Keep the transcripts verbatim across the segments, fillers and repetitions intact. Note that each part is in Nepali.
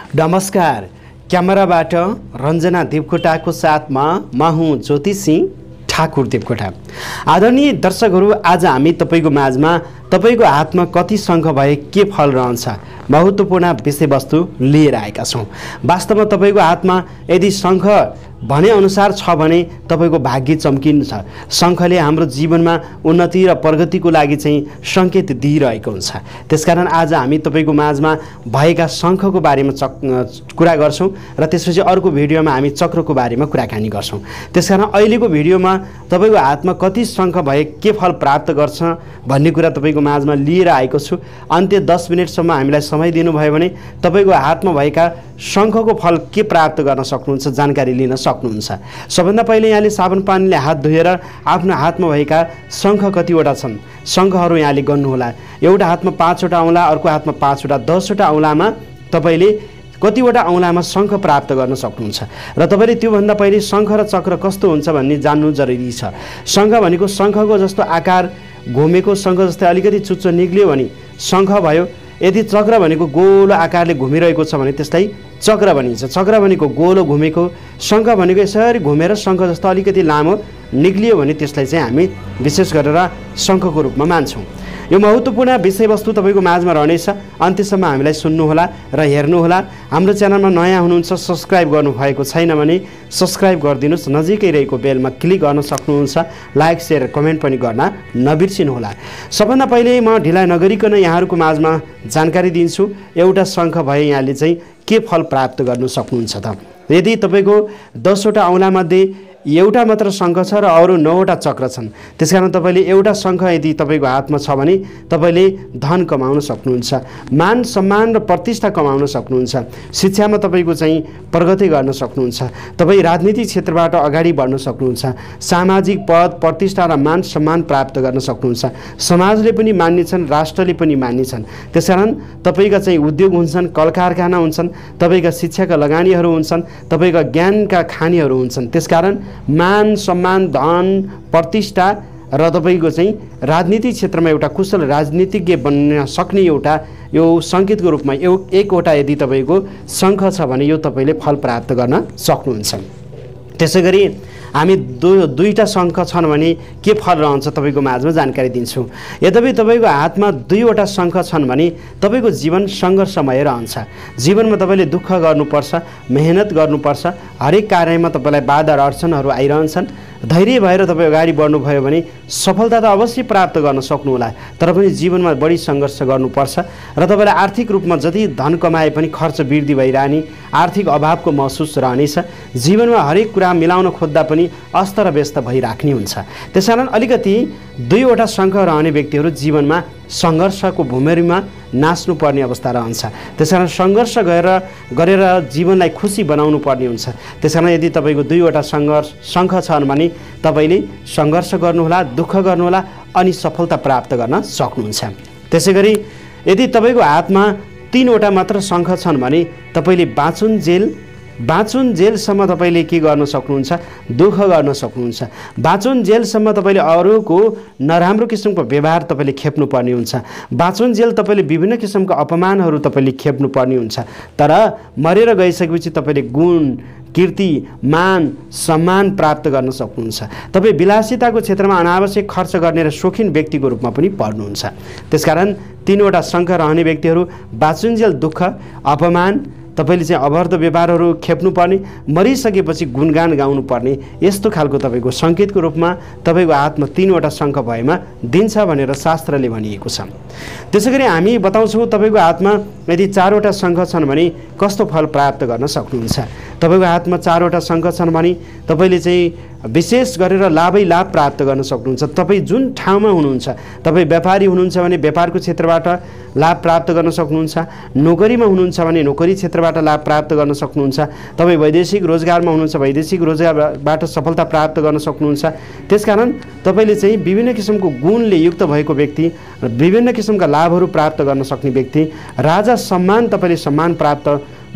नमस्कार। क्यामेराबाट रञ्जना देवकोटाको साथमा म हुँ ज्योति सिंह ठाकुर देवकोटा। आदरणीय दर्शकहरू, आज हामी तपाईको माझमा तपाईको हातमा कति शङ्ख भए के फल रहन्छ महत्त्वपूर्ण विषयवस्तु लिएर आएका छौँ। वास्तवमा तपाईको हातमा यदि शङ्ख भने अनुसार छ भने तपाईको भाग्य चम्किन्छ। शङ्खले हाम्रो जीवनमा उन्नति र प्रगतिको लागि चाहिँ सङ्केत दिइरहेको हुन्छ। त्यसकारण आज हामी तपाईको माझमा भएका शङ्खको बारेमा चक कुरा गर्छौँ र त्यसपछि अर्को भिडियोमा हामी चक्रको बारेमा कुराकानी गर्छौँ। त्यसकारण अहिलेको भिडियोमा तपाईको हातमा कति शङ्ख भए के फल प्राप्त गर्छ भन्ने कुरा तपाईको माझमा लिएर आएको छु। अन्त्य दस मिनटसम्म हामीलाई समय दिनुभयो भने तपाईको हातमा भएका शङ्खको फल के प्राप्त गर्न सक्नुहुन्छ जानकारी लिन सक्नुहुन्छ। सबभन्दा पहिले यहाँले साबुन पानीले हात धोएर आफ्नो हातमा भएका शङ्ख कतिवटा छन् शङ्खहरू यहाँले गर्नुहोला। एउटा हातमा पाँचवटा औँला, अर्को हातमा पाँचवटा, दसवटा औँलामा तपाईँले कतिवटा औँलामा शङ्ख प्राप्त गर्न सक्नुहुन्छ। र तपाईँले त्योभन्दा पहिले शङ्ख र चक्र कस्तो हुन्छ भन्ने जान्नु जरुरी छ। शङ्ख भनेको शङ्खको जस्तो आकार घुमेको शङ्ख जस्तै अलिकति चुच्चो निक्लियो भने शङ्ख भयो। यदि चक्र भनेको गोलो आकारले घुमिरहेको छ भने त्यसलाई चक्र भनिन्छ। चक्र भनेको गोलो घुमेको, शङ्ख भनेको यसरी घुमेर शङ्ख जस्तो अलिकति लामो निक्लियो भने त्यसलाई चाहिँ हामी विशेष गरेर शङ्खको रूपमा मान्छौँ। यो महत्त्वपूर्ण विषयवस्तु तपाईँको माझमा रहनेछ। अन्त्यसम्म हामीलाई सुन्नुहोला र हेर्नुहोला। हाम्रो च्यानलमा नयाँ हुनुहुन्छ, सब्सक्राइब गर्नुभएको छैन भने सब्सक्राइब गरिदिनुहोस्। नजिकै रहेको बेलमा क्लिक गर्न सक्नुहुन्छ। लाइक सेयर कमेन्ट पनि गर्न नबिर्सिनुहोला। सबभन्दा पहिले म ढिलाइ नगरिकन यहाँहरूको माझमा जानकारी दिन्छु। एउटा शङ्ख भए यहाँले चाहिँ के फल प्राप्त गर्नु सक्नुहुन्छ त। यदि तपाईँको दसवटा औँलामध्ये एउटा मात्र शङ्ख छ र अरू नौवटा चक्र छन्, त्यसकारण तपाईँले एउटा शङ्ख यदि तपाईँको हातमा छ भने तपाईँले धन कमाउन सक्नुहुन्छ, मान सम्मान र प्रतिष्ठा कमाउन सक्नुहुन्छ, शिक्षामा तपाईँको चाहिँ प्रगति गर्न सक्नुहुन्छ, तपाईँ राजनीतिक क्षेत्रबाट अगाडि बढ्न सक्नुहुन्छ, सामाजिक पद प्रतिष्ठा र मान सम्मान प्राप्त गर्न सक्नुहुन्छ, समाजले पनि मान्नेछन्, राष्ट्रले पनि मान्नेछन्। त्यसकारण तपाईँका चाहिँ उद्योग हुन्छन्, कल कारखाना हुन्छन्, तपाईँका शिक्षाका लगानीहरू हुन्छन्, तपाईँका ज्ञानका खानीहरू हुन्छन्। त्यसकारण मान सम्मान धन प्रतिष्ठा र तपाईँको चाहिँ राजनीतिक क्षेत्रमा एउटा कुशल राजनीतिज्ञ बन्न सक्ने एउटा यो सङ्केतको रूपमा यो एकवटा यदि तपाईँको शङ्ख छ भने यो तपाईँले फल प्राप्त गर्न सक्नुहुन्छ। त्यसै गरी हामी दु दुईवटा शङ्ख छन् भने के फल रहन्छ तपाईँको माझमा जानकारी दिन्छु। यद्यपि तपाईँको हातमा दुईवटा शङ्ख छन् भने तपाईँको जीवन सङ्घर्षमय रहन्छ। जीवनमा तपाईँले दुःख गर्नुपर्छ, मेहनत गर्नुपर्छ, हरेक कार्यमा तपाईँलाई बाधा अडचनहरू आइरहन्छन्। धैर्य भएर तपाईँ अगाडि बढ्नुभयो भने सफलता त अवश्य प्राप्त गर्न सक्नुहोला, तर पनि जीवनमा बढी सङ्घर्ष गर्नुपर्छ र तपाईँलाई आर्थिक रूपमा जति धन कमाए पनि खर्च वृद्धि भइरहने, आर्थिक अभावको महसुस रहनेछ। जीवनमा हरेक कुरा मिलाउन खोज्दा पनि अस्त र व्यस्त भइराख्ने हुन्छ। त्यसकारण अलिकति दुईवटा शङ्ख रहने व्यक्तिहरू जीवनमा सङ्घर्षको भूमिमा नाच्नुपर्ने अवस्था रहन्छ। त्यसकारण सङ्घर्ष गरेर गरेर जीवनलाई खुसी बनाउनु पर्ने हुन्छ। त्यसकारण यदि तपाईँको दुईवटा सङ्घर्ष शङ्ख छन् भने तपाईँले सङ्घर्ष गर्नुहोला, दुःख गर्नुहोला अनि सफलता प्राप्त गर्न सक्नुहुन्छ। त्यसै गरी यदि तपाईँको हातमा तीनवटा मात्र शङ्ख छन् भने तपाईँले बाँचुन्जेल बाँचुन्जेलसम्म तपाईँले के गर्न सक्नुहुन्छ, दुःख गर्न सक्नुहुन्छ। बाँचुन्जेलसम्म तपाईँले अरूको नराम्रो किसिमको व्यवहार तपाईँले खेप्नुपर्ने हुन्छ। बाँचुन्जेल तपाईँले विभिन्न किसिमको अपमानहरू तपाईँले खेप्नुपर्ने हुन्छ। तर मरेर गइसकेपछि तपाईँले गुण कीर्ति मान सम्मान प्राप्त गर्न सक्नुहुन्छ। तपाईँ विलासिताको क्षेत्रमा अनावश्यक खर्च गर्ने र सोखिन व्यक्तिको रूपमा पनि पर्नुहुन्छ। त्यसकारण तीनवटा शङ्ख रहने व्यक्तिहरू बाँचुन्जेल दुःख अपमान तपाईँले चाहिँ अभद्र व्यवहारहरू खेप्नुपर्ने, मरिसकेपछि गुणगान गाउनुपर्ने यस्तो खालको तपाईँको सङ्केतको रूपमा तपाईँको हातमा तीनवटा शङ्ख भएमा दिन्छ भनेर शास्त्रले भनिएको छ। त्यसै गरी हामी बताउँछौँ तपाईँको हातमा यदि चारवटा शङ्ख छन् भने कस्तो फल प्राप्त गर्न सक्नुहुन्छ। तपाईँको हातमा चारवटा शङ्ख छन् भने तपाईँले चाहिँ विशेष गरेर लाभै लाभ प्राप्त गर्न सक्नुहुन्छ। तपाईँ जुन ठाउँमा हुनुहुन्छ, तपाईँ व्यापारी हुनुहुन्छ भने व्यापारको क्षेत्रबाट लाभ प्राप्त गर्न सक्नुहुन्छ, नोकरीमा हुनुहुन्छ भने नोकरी क्षेत्रबाट लाभ प्राप्त गर्न सक्नुहुन्छ, तपाईँ वैदेशिक रोजगारमा हुनुहुन्छ वैदेशिक रोजगारबाट सफलता प्राप्त गर्न सक्नुहुन्छ। त्यसकारण तपाईँले चाहिँ विभिन्न किसिमको गुणले युक्त भएको व्यक्ति, विभिन्न किसिमका लाभहरू प्राप्त गर्न सक्ने व्यक्ति, राजा सम्मान तपाईँले सम्मान प्राप्त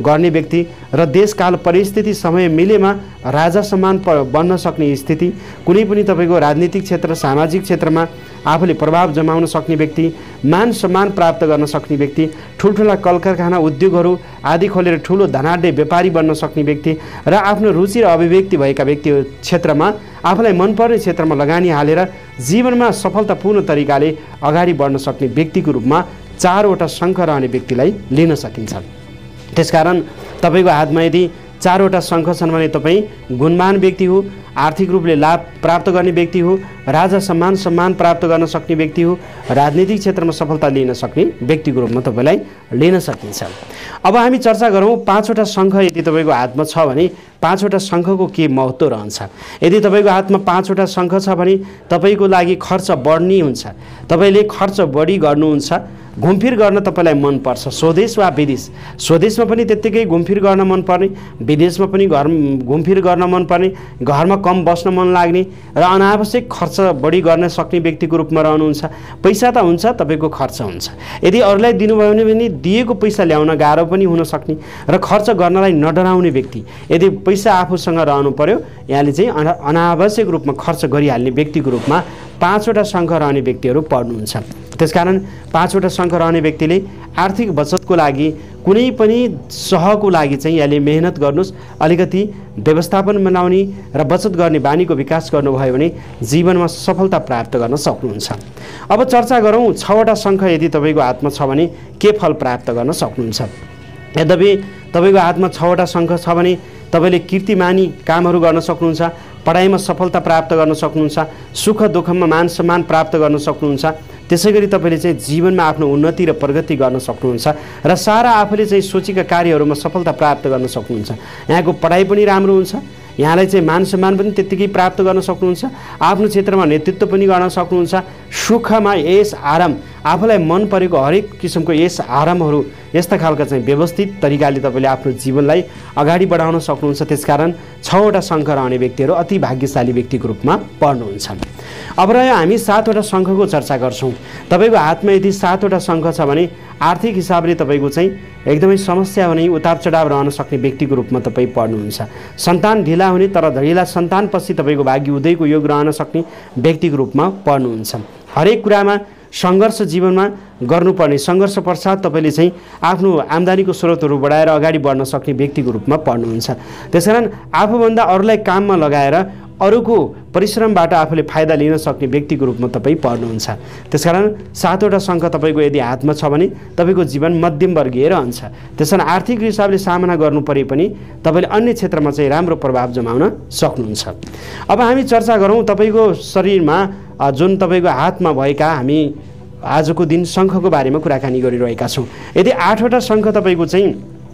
गर्ने व्यक्ति र देशकाल परिस्थिति समय मिलेमा राजा समान बन्न सक्ने स्थिति, कुनै पनि तपाईँको राजनीतिक क्षेत्र सामाजिक क्षेत्रमा आफूले प्रभाव जमाउन सक्ने व्यक्ति, मान सम्मान प्राप्त गर्न सक्ने व्यक्ति, ठुल्ठुला कल कारखाना उद्योगहरू आदि खोलेर ठुलो धनाढ्य व्यापारी बन्न सक्ने व्यक्ति र आफ्नो रुचि र अभिव्यक्ति भएका व्यक्ति क्षेत्रमा आफूलाई मनपर्ने क्षेत्रमा लगानी हालेर जीवनमा सफलतापूर्ण तरिकाले अगाडि बढ्न सक्ने व्यक्तिको रूपमा चारवटा शङ्ख रहने व्यक्तिलाई लिन सकिन्छ। त्यसकारण तपाईँको हातमा यदि चारवटा शङ्ख छन् भने तपाईँ गुणवान व्यक्ति हो, आर्थिक रूपले लाभ प्राप्त गर्ने व्यक्ति हो, राजा सम्मान सम्मान प्राप्त गर्न सक्ने व्यक्ति हो, राजनीतिक क्षेत्रमा सफलता लिन सक्ने व्यक्तिको रूपमा तपाईँलाई लिन सकिन्छ। अब हामी चर्चा गरौँ पाँचवटा शङ्ख यदि तपाईँको हातमा छ भने पाँचवटा शङ्खको के महत्त्व रहन्छ। यदि तपाईँको हातमा पाँचवटा शङ्ख छ भने तपाईँको लागि खर्च बढ्ने हुन्छ, तपाईँले खर्च बढी गर्नुहुन्छ, घुमफिर गर्न तपाईँलाई मनपर्छ, स्वदेश वा विदेश। स्वदेशमा पनि त्यत्तिकै घुमफिर गर्न मनपर्ने, विदेशमा पनि घर घुमफिर गर्न मनपर्ने, घरमा कम बस्न मन लाग्ने र अनावश्यक खर्च बढी गर्न सक्ने व्यक्तिको रूपमा रहनुहुन्छ। पैसा त हुन्छ, तपाईँको खर्च हुन्छ। यदि अरूलाई दिनुभयो भने पनि दिएको पैसा ल्याउन गाह्रो पनि हुन सक्ने र खर्च गर्नलाई नडराउने व्यक्ति। यदि पैसा आफूसँग रहनु पर्यो यहाँले चाहिँ अना अनावश्यक रूपमा खर्च गरिहाल्ने व्यक्तिको रूपमा पाँचवटा शङ्ख रहने व्यक्तिहरू पर्नुहुन्छ। त्यसकारण पाँचवटा शङ्ख रहने व्यक्तिले आर्थिक बचतको लागि कुनै पनि सहको लागि चाहिँ यहाँले मेहनत गर्नुहोस्, अलिकति व्यवस्थापन बनाउने र बचत गर्ने बानीको विकास गर्नुभयो भने जीवनमा सफलता प्राप्त गर्न सक्नुहुन्छ। अब चर्चा गरौँ छवटा शङ्ख यदि तपाईँको हातमा छ भने के फल प्राप्त गर्न सक्नुहुन्छ। यद्यपि तपाईँको हातमा छवटा शङ्ख छ भने तपाईँले कीर्तिमानी कामहरू गर्न सक्नुहुन्छ, पढाइमा सफलता प्राप्त गर्न सक्नुहुन्छ, सुख दुःखमा मान सम्मान प्राप्त गर्न सक्नुहुन्छ। त्यसै गरी तपाईँले चाहिँ जीवनमा आफ्नो उन्नति र प्रगति गर्न सक्नुहुन्छ र सारा आफूले चाहिँ सोचेका कार्यहरूमा सफलता प्राप्त गर्न सक्नुहुन्छ। यहाँको पढाइ पनि राम्रो हुन्छ, यहाँलाई चाहिँ मान सम्मान पनि त्यत्तिकै प्राप्त गर्न सक्नुहुन्छ, आफ्नो क्षेत्रमा नेतृत्व पनि गर्न सक्नुहुन्छ, सुखमा यस आराम आफूलाई मन परेको हरेक किसिमको यस आरामहरू यस्ता खालका चाहिँ व्यवस्थित तरिकाले तपाईँले आफ्नो जीवनलाई अगाडि बढाउन सक्नुहुन्छ। त्यसकारण छवटा शङ्ख रहने व्यक्तिहरू अति भाग्यशाली व्यक्तिको रूपमा पर्नुहुन्छ। अब रह्यो हामी सातवटा शङ्खको चर्चा गर्छौँ। तपाईँको हातमा यदि सातवटा शङ्ख छ भने आर्थिक हिसाबले तपाईँको चाहिँ एकदमै समस्या हुने, उतार चढाव रहन सक्ने व्यक्तिको रूपमा तपाईँ पर्नुहुन्छ। सन्तान ढिला हुने तर ढिला सन्तानपछि तपाईँको भाग्य उदयको योग रहन सक्ने व्यक्तिको रूपमा पर्नुहुन्छ। हरेक कुरामा सङ्घर्ष जीवनमा गर्नुपर्ने, सङ्घर्ष पश्चात तपाईँले चाहिँ आफ्नो आम्दानीको स्रोतहरू बढाएर अगाडि बढ्न सक्ने व्यक्तिको रूपमा पर्नुहुन्छ। त्यसकारण आफूभन्दा अरूलाई काममा लगाएर अरूको परिश्रमबाट आफूले फाइदा लिन सक्ने व्यक्तिको रूपमा तपाईँ पर्नुहुन्छ। त्यसकारण सातवटा शङ्ख तपाईँको यदि हातमा छ भने तपाईँको जीवन मध्यम वर्गीय रहन्छ। त्यसकारण आर्थिक हिसाबले सामना गर्नु परे पनि तपाईँले अन्य क्षेत्रमा चाहिँ राम्रो प्रभाव जमाउन सक्नुहुन्छ। अब हामी चर्चा गरौँ तपाईँको शरीरमा जुन तपाईँको हातमा भएका, हामी आजको दिन शङ्खको बारेमा कुराकानी गरिरहेका छौँ। यदि आठवटा शङ्ख तपाईँको चाहिँ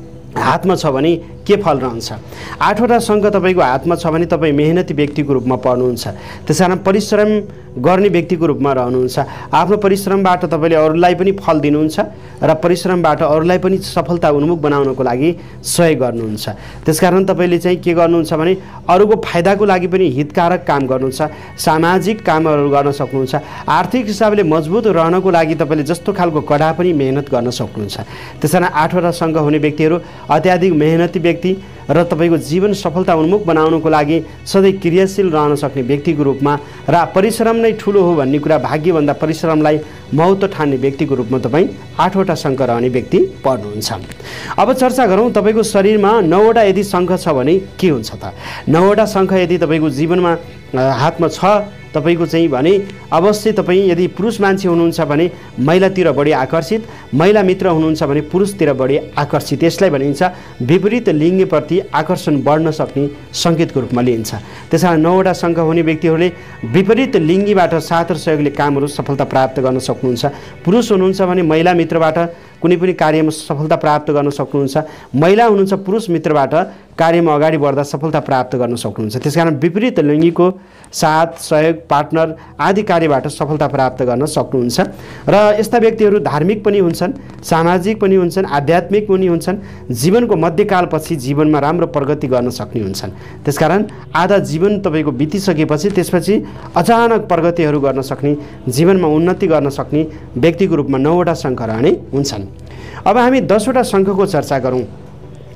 हातमा छ भने के फल रहन्छ। आठवटा शङ्ख तपाईँको हातमा छ भने तपाईँ मेहनती व्यक्तिको रूपमा पर्नुहुन्छ। त्यसकारण परिश्रम गर्ने व्यक्तिको रूपमा रहनुहुन्छ। आफ्नो परिश्रमबाट तपाईँले अरूलाई पनि फल दिनुहुन्छ र परिश्रमबाट अरूलाई पनि सफलता उन्मुख बनाउनको लागि सहयोग गर्नुहुन्छ। त्यसकारण तपाईँले चाहिँ के गर्नुहुन्छ भने अरूको फाइदाको लागि पनि हितकारक काम गर्नुहुन्छ, सामाजिक कामहरू गर्न सक्नुहुन्छ। आर्थिक हिसाबले मजबुत रहनको लागि तपाईँले जस्तो खालको कडा पनि मेहनत गर्न सक्नुहुन्छ। त्यसकारण आठवटा शङ्ख हुने व्यक्तिहरू अत्याधिक मेहनती व्यक्ति र तपाईँको जीवन सफलता उन्मुख बनाउनको लागि सधैँ क्रियाशील रहन सक्ने व्यक्तिको रूपमा र परिश्रम नै ठुलो हो भन्ने कुरा, भाग्यभन्दा परिश्रमलाई महत्त्व ठान्ने व्यक्तिको रूपमा तपाईँ आठवटा शङ्ख रहने व्यक्ति पर्नुहुन्छ। अब चर्चा गरौँ तपाईँको शरीरमा नौवटा यदि शङ्ख छ भने के हुन्छ त। नौवटा शङ्ख यदि तपाईँको जीवनमा हातमा छ तपाईँको चाहिँ भने अवश्य तपाईँ यदि पुरुष मान्छे हुनुहुन्छ भने महिलातिर बढी आकर्षित, महिला मित्र हुनुहुन्छ भने पुरुषतिर बढी आकर्षित। यसलाई भनिन्छ विपरीत लिङ्गप्रति आकर्षण बढ्न सक्ने सङ्केतको रूपमा लिइन्छ। त्यसकारण नौवटा शङ्ख हुने व्यक्तिहरूले विपरीत लिङ्गीबाट साथ र सहयोगले कामहरू सफलता प्राप्त गर्न सक्नुहुन्छ। पुरुष हुनुहुन्छ भने महिला मित्रबाट कुनै पनि कार्यमा सफलता प्राप्त गर्न सक्नुहुन्छ। महिला हुनुहुन्छ पुरुष मित्रबाट कार्यमा अगाडि बढ्दा सफलता प्राप्त गर्न सक्नुहुन्छ। त्यसकारण विपरीत लिङ्गीको साथ, सहयोग, पार्टनर आदि कार्यबाट सफलता प्राप्त गर्न सक्नुहुन्छ। र यस्ता व्यक्तिहरू धार्मिक पनि हुन्छन्, सामाजिक पनि हुन्छन्, आध्यात्मिक पनि हुन्छन्। जीवनको मध्यकालपछि जीवनमा राम्रो प्रगति गर्न सक्ने हुन्छन्। त्यसकारण आधा जीवन तपाईँको बितिसकेपछि त्यसपछि अचानक प्रगतिहरू गर्न सक्ने, जीवनमा उन्नति गर्न सक्ने व्यक्तिको रूपमा नौवटा शङ्ख रहने हुन्छन्। अब हामी दसवटा शङ्खको चर्चा गरौँ।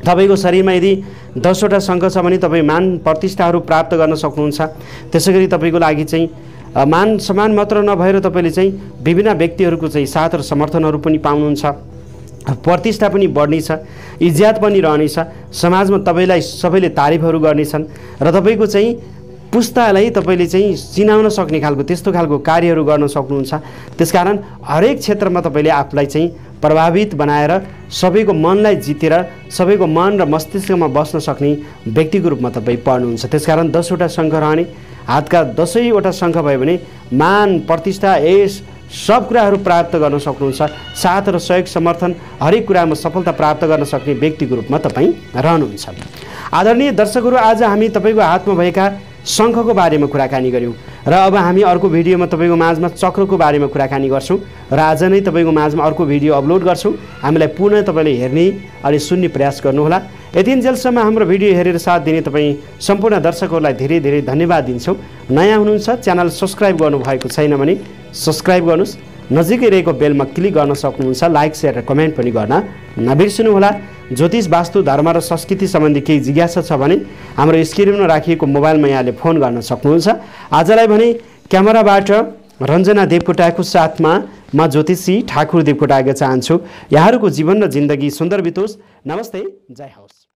तपाईँको शरीरमा यदि दसवटा शङ्ख छ भने तपाईँ मान प्रतिष्ठाहरू प्राप्त गर्न सक्नुहुन्छ। त्यसै गरी तपाईँको लागि चाहिँ मान सम्मान मात्र नभएर तपाईँले चाहिँ विभिन्न व्यक्तिहरूको चाहिँ साथ र समर्थनहरू पनि पाउनुहुन्छ। प्रतिष्ठा पनि बढ्नेछ, इज्जत पनि रहनेछ, समाजमा तपाईँलाई सबैले तारिफहरू गर्नेछन् र तपाईँको चाहिँ पुस्तालाई तपाईँले चाहिँ चिनाउन सक्ने खालको त्यस्तो खालको कार्यहरू गर्न सक्नुहुन्छ। त्यसकारण हरेक क्षेत्रमा तपाईँले आफूलाई चाहिँ प्रभावित बनाएर सबैको मनलाई जितेर सबैको मन र मस्तिष्कमा बस्न सक्ने व्यक्तिको रूपमा तपाईँ पर्नुहुन्छ। त्यसकारण दसवटा शङ्ख रहने, हातका दसैँवटा शङ्ख भयो भने मान प्रतिष्ठा यस सब कुराहरू प्राप्त गर्न सक्नुहुन्छ। साथ र सहयोग समर्थन हरेक कुरामा सफलता प्राप्त गर्न सक्ने व्यक्तिको रूपमा तपाईँ रहनुहुन्छ। आदरणीय दर्शकहरू, आज हामी तपाईँको हातमा भएका शङ्खको बारेमा कुराकानी गऱ्यौँ र अब हामी अर्को भिडियोमा तपाईँको माझमा चक्रको बारेमा कुराकानी गर्छौँ र आज नै तपाईँको माझमा अर्को भिडियो अपलोड गर्छौँ। हामीलाई पुनः तपाईँले हेर्ने अनि सुन्ने प्रयास गर्नुहोला। यतिन्जेलसम्म हाम्रो भिडियो हेरेर साथ दिने तपाईँ सम्पूर्ण दर्शकहरूलाई धेरै धेरै धन्यवाद दिन्छौँ। नयाँ हुनुहुन्छ, च्यानल सब्सक्राइब गर्नुभएको छैन भने सब्सक्राइब गर्नुहोस्, नजिकै रहेको बेलमा क्लिक गर्न सक्नुहुन्छ, लाइक सेयर र कमेन्ट पनि गर्न नबिर्सनुहोला। ज्योतिष वास्तु धर्म र संस्कृति सम्बन्धी केही जिज्ञासा छ भने हाम्रो स्क्रिनमा राखिएको मोबाइलमा यहाँले फोन गर्न सक्नुहुन्छ। आजलाई भने क्यामेराबाट रञ्जना देवकोटाको साथमा म ज्योतिषी ठाकुर देवकोटा आएका चाहन्छु। यहाँहरूको जीवन र जिन्दगी सुन्दर बितोस्। नमस्ते, जय होस्।